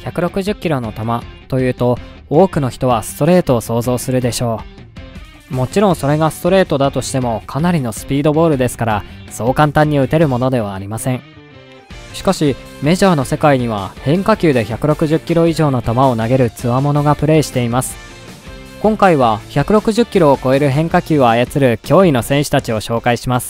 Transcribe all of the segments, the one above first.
160キロの球というと、多くの人はストレートを想像するでしょう。もちろんそれがストレートだとしてもかなりのスピードボールですから、そう簡単に打てるものではありません。しかしメジャーの世界には変化球で160キロ以上の球を投げる強者がプレーしています。今回は160キロを超える変化球を操る驚異の選手たちを紹介します。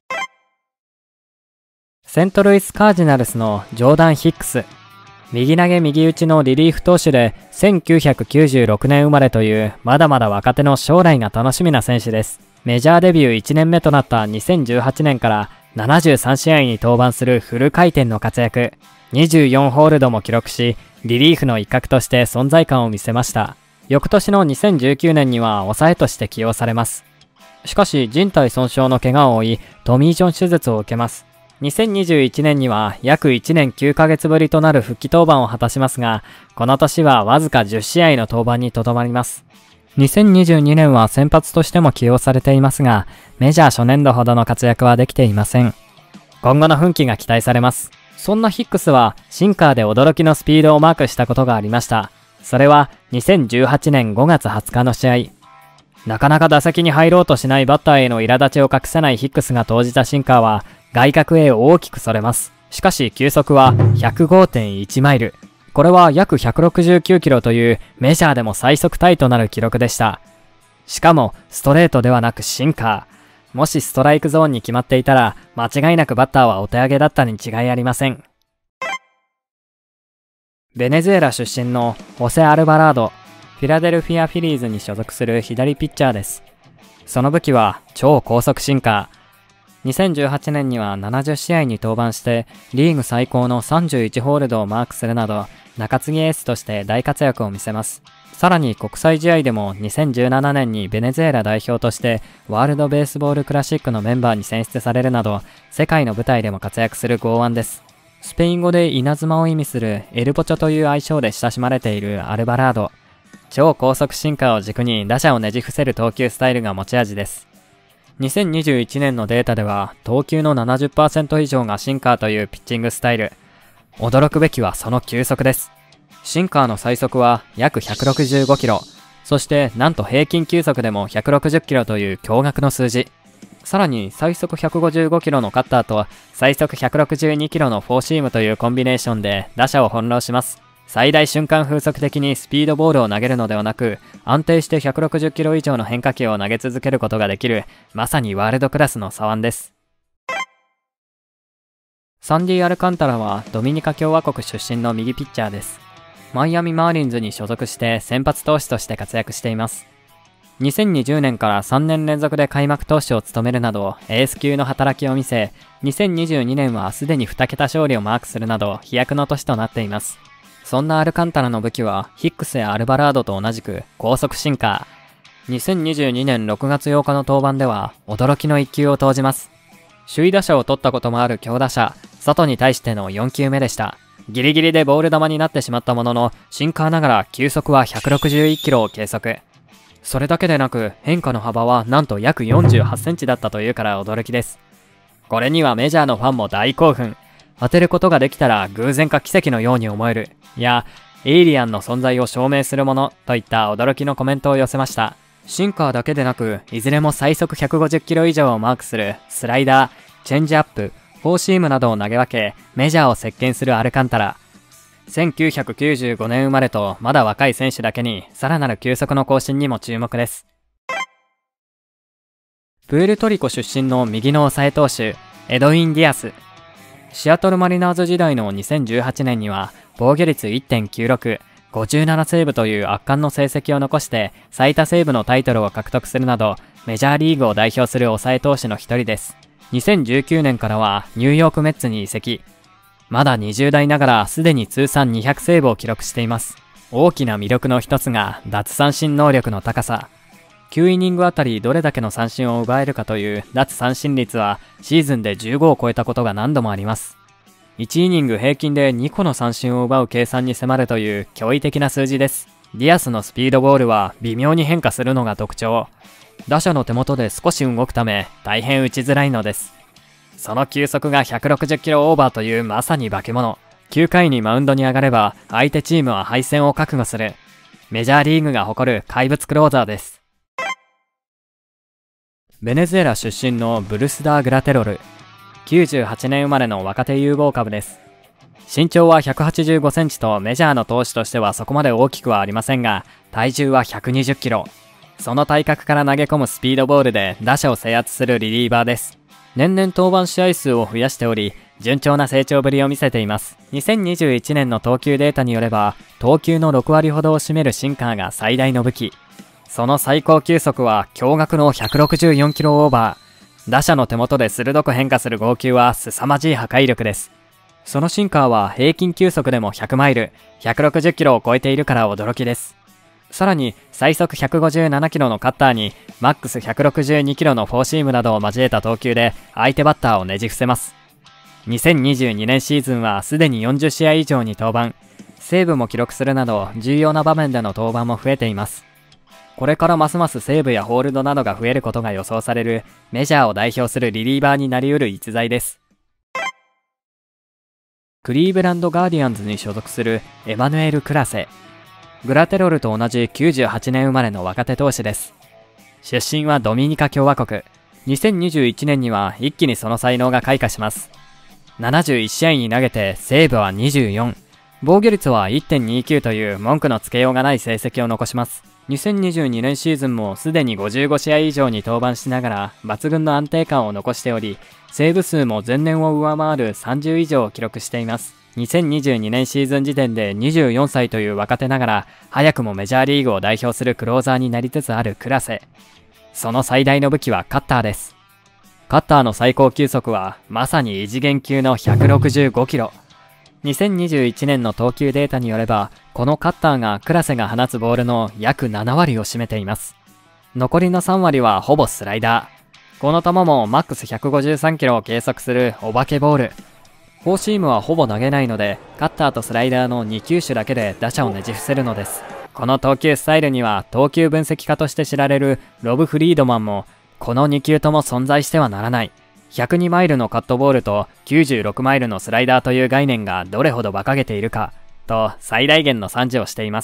セントルイス・カージナルスのジョーダン・ヒックス。右投げ右打ちのリリーフ投手で1996年生まれというまだまだ若手の将来が楽しみな選手です。メジャーデビュー1年目となった2018年から73試合に登板するフル回転の活躍。24ホールドも記録し、リリーフの一角として存在感を見せました。翌年の2019年には抑えとして起用されます。しかし靭帯損傷の怪我を負い、トミー・ジョン手術を受けます。2021年には約1年9ヶ月ぶりとなる復帰登板を果たしますが、この年はわずか10試合の登板にとどまります。2022年は先発としても起用されていますが、メジャー初年度ほどの活躍はできていません。今後の奮起が期待されます。そんなヒックスはシンカーで驚きのスピードをマークしたことがありました。それは2018年5月20日の試合。なかなか打席に入ろうとしないバッターへの苛立ちを隠せないヒックスが投じたシンカーは外角へ大きくそれます。しかし球速は 105.1 マイル。これは約169キロというメジャーでも最速タイとなる記録でした。しかもストレートではなくシンカー。もしストライクゾーンに決まっていたら間違いなくバッターはお手上げだったに違いありません。ベネズエラ出身のホセ・アルバラード。フィラデルフィア・フィリーズに所属する左ピッチャーです。その武器は超高速シンカー。2018年には70試合に登板してリーグ最高の31ホールドをマークするなど中継ぎエースとして大活躍を見せます。さらに国際試合でも2017年にベネズエラ代表としてワールドベースボールクラシックのメンバーに選出されるなど世界の舞台でも活躍する剛腕です。スペイン語で稲妻を意味するエルポチョという愛称で親しまれているアルバラード。超高速シンカーを軸に打者をねじ伏せる投球スタイルが持ち味です。2021年のデータでは投球の 70% 以上がシンカーというピッチングスタイル。驚くべきはその球速です。シンカーの最速は約165キロ。そしてなんと平均球速でも160キロという驚愕の数字。さらに最速155キロのカッターと最速162キロのフォーシームというコンビネーションで打者を翻弄します。最大瞬間風速的にスピードボールを投げるのではなく、安定して160キロ以上の変化球を投げ続けることができる、まさにワールドクラスの左腕です。サンディ・アルカンタラはドミニカ共和国出身の右ピッチャーです。マイアミ・マーリンズに所属して先発投手として活躍しています。2020年から3年連続で開幕投手を務めるなどエース級の働きを見せ、2022年はすでに2桁勝利をマークするなど飛躍の年となっています。そんなアルカンタラの武器はヒックスやアルバラードと同じく高速シンカー。2022年6月8日の登板では驚きの1球を投じます。首位打者を取ったこともある強打者ソトに対しての4球目でした。ギリギリでボール球になってしまったものの、シンカーながら球速は161キロを計測。それだけでなく変化の幅はなんと約48センチだったというから驚きです。これにはメジャーのファンも大興奮。当てることができたら偶然か奇跡のように思える。いや、エイリアンの存在を証明するものといった驚きのコメントを寄せました。シンカーだけでなく、いずれも最速150キロ以上をマークするスライダー、チェンジアップ、フォーシームなどを投げ分け、メジャーを席巻するアルカンタラ。1995年生まれとまだ若い選手だけに、さらなる球速の更新にも注目です。プエルトリコ出身の右の抑え投手、エドウィン・ディアス。シアトルマリナーズ時代の2018年には、防御率 1.96、57セーブという圧巻の成績を残して最多セーブのタイトルを獲得するなどメジャーリーグを代表する抑え投手の一人です。2019年からはニューヨークメッツに移籍。まだ20代ながらすでに通算200セーブを記録しています。大きな魅力の一つが奪三振能力の高さ。9イニングあたりどれだけの三振を奪えるかという奪三振率はシーズンで15を超えたことが何度もあります。1イニング平均で2個の三振を奪う計算に迫るという驚異的な数字です。ディアスのスピードボールは微妙に変化するのが特徴。打者の手元で少し動くため大変打ちづらいのです。その球速が160キロオーバーというまさに化け物。 9回にマウンドに上がれば相手チームは敗戦を覚悟する。メジャーリーグが誇る怪物クローザーです。ベネズエラ出身のブルスダー・グラテロル。98年生まれの若手有望株です。身長は185センチとメジャーの投手としてはそこまで大きくはありませんが、体重は120キロ。その体格から投げ込むスピードボールで打者を制圧するリリーバーです。年々登板試合数を増やしており、順調な成長ぶりを見せています。2021年の投球データによれば、投球の6割ほどを占めるシンカーが最大の武器。その最高球速は驚愕の164キロオーバー。打者の手元で鋭く変化する剛球は凄まじい破壊力です。そのシンカーは平均球速でも100マイル、160キロを超えているから驚きです。さらに最速157キロのカッターにマックス162キロのフォーシームなどを交えた投球で相手バッターをねじ伏せます。2022年シーズンはすでに40試合以上に登板、セーブも記録するなど重要な場面での登板も増えています。これからますますセーブやホールドなどが増えることが予想されるメジャーを代表するリリーバーになりうる逸材です。クリーブランドガーディアンズに所属するエマヌエル・クラセ。グラテロルと同じ98年生まれの若手投手です。出身はドミニカ共和国。2021年には一気にその才能が開花します。71試合に投げてセーブは24。防御率は 1.29 という文句のつけようがない成績を残します。2022年シーズンもすでに55試合以上に登板しながら抜群の安定感を残しており、セーブ数も前年を上回る30以上を記録しています。2022年シーズン時点で24歳という若手ながら、早くもメジャーリーグを代表するクローザーになりつつあるクラセ。その最大の武器はカッターです。カッターの最高球速はまさに異次元級の165キロ。2021年の投球データによれば、このカッターがクラセが放つボールの約7割を占めています。残りの3割はほぼスライダー。この球もマックス153キロを計測するお化けボール。フォーシームはほぼ投げないので、カッターとスライダーの2球種だけで打者をねじ伏せるのです。この投球スタイルには投球分析家として知られるロブ・フリードマンも、この2球とも存在してはならない。102マイルのカットボールと96マイルのスライダーという概念がどれほど馬鹿げているか、と最大限の賛辞をしています。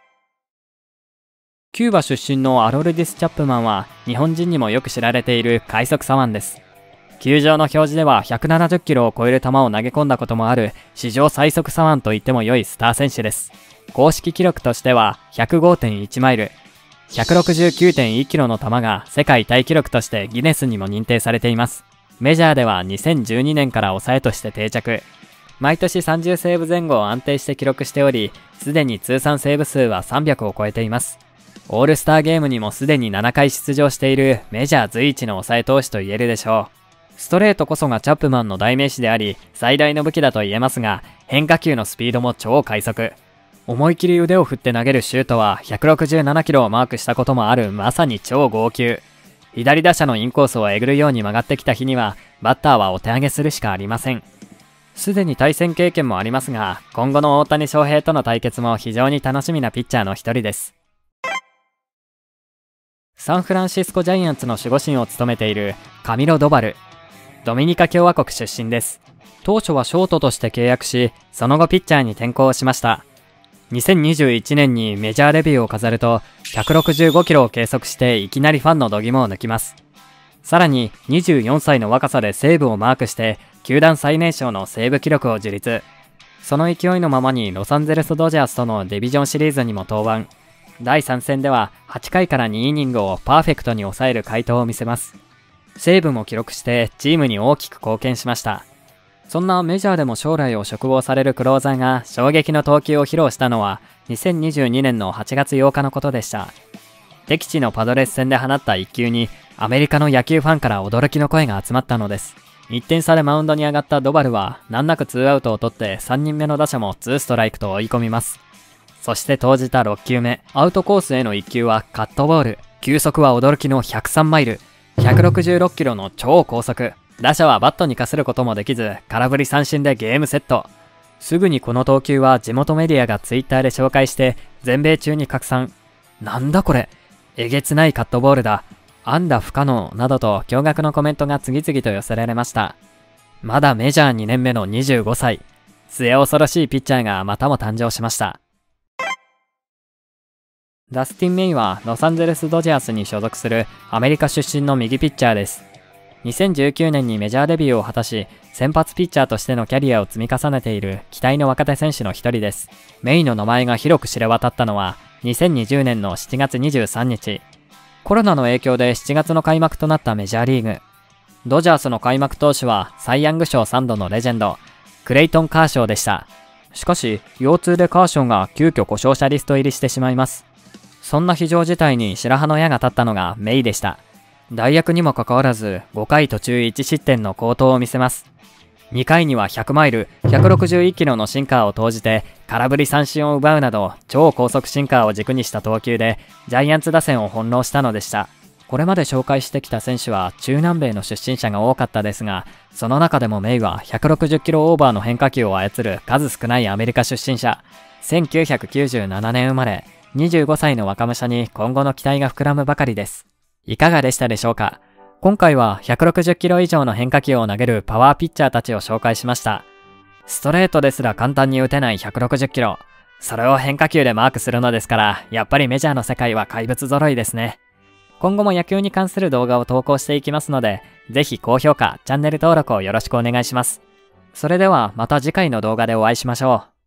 キューバ出身のアロルディス・チャップマンは日本人にもよく知られている快速左腕です。球場の表示では170キロを超える球を投げ込んだこともある史上最速左腕と言っても良いスター選手です。公式記録としては 105.1 マイル、169.1 キロの球が世界タイ記録としてギネスにも認定されています。メジャーでは2012年から抑えとして定着。毎年30セーブ前後を安定して記録しており、すでに通算セーブ数は300を超えています。オールスターゲームにもすでに7回出場しているメジャー随一の抑え投手と言えるでしょう。ストレートこそがチャップマンの代名詞であり、最大の武器だと言えますが、変化球のスピードも超快速。思い切り腕を振って投げるシュートは167キロをマークしたこともあるまさに超剛球。左打者のインコースをえぐるように曲がってきた日には、バッターはお手上げするしかありません。すでに対戦経験もありますが、今後の大谷翔平との対決も非常に楽しみなピッチャーの一人です。サンフランシスコジャイアンツの守護神を務めているカミロ・ドバル。ドミニカ共和国出身です。当初はショートとして契約し、その後ピッチャーに転向しました。2021年にメジャーデビューを飾ると、165キロを計測していきなりファンの度肝を抜きます。さらに24歳の若さでセーブをマークして、球団最年少のセーブ記録を樹立。その勢いのままにロサンゼルスドジャースとのディビジョンシリーズにも登板。第3戦では8回から2イニングをパーフェクトに抑える快投を見せます。セーブも記録してチームに大きく貢献しました。そんなメジャーでも将来を嘱望されるクローザーが衝撃の投球を披露したのは2022年の8月8日のことでした。敵地のパドレス戦で放った一球にアメリカの野球ファンから驚きの声が集まったのです。1点差でマウンドに上がったドバルは難なく2アウトを取って3人目の打者も2ストライクと追い込みます。そして投じた6球目、アウトコースへの1球はカットボール。球速は驚きの103マイル、166キロの超高速。打者はバットにかすることもできず、空振り三振でゲームセット。すぐにこの投球は地元メディアがツイッターで紹介して全米中に拡散。なんだこれ、えげつないカットボールだ、安打不可能などと驚愕のコメントが次々と寄せられました。まだメジャー2年目の25歳。 末恐ろしいピッチャーがまたも誕生しました。ダスティン・メイはロサンゼルス・ドジャースに所属するアメリカ出身の右ピッチャーです。2019年にメジャーデビューを果たし、先発ピッチャーとしてのキャリアを積み重ねている期待の若手選手の一人です。メイの名前が広く知れ渡ったのは2020年の7月23日。コロナの影響で7月の開幕となったメジャーリーグ。ドジャースの開幕投手はサイ・ヤング賞3度のレジェンド、クレイトン・カーショーでした。しかし、腰痛でカーショーが急遽故障者リスト入りしてしまいます。そんな非常事態に白羽の矢が立ったのがメイでした。代役にもかかわらず5回途中1失点の好投を見せます。2回には100マイル、161キロのシンカーを投じて空振り三振を奪うなど超高速シンカーを軸にした投球でジャイアンツ打線を翻弄したのでした。これまで紹介してきた選手は中南米の出身者が多かったですが、その中でもメイは160キロオーバーの変化球を操る数少ないアメリカ出身者。1997年生まれ、25歳の若武者に今後の期待が膨らむばかりです。いかがでしたでしょうか？今回は160キロ以上の変化球を投げるパワーピッチャーたちを紹介しました。ストレートですら簡単に打てない160キロ。それを変化球でマークするのですから、やっぱりメジャーの世界は怪物揃いですね。今後も野球に関する動画を投稿していきますので、ぜひ高評価、チャンネル登録をよろしくお願いします。それではまた次回の動画でお会いしましょう。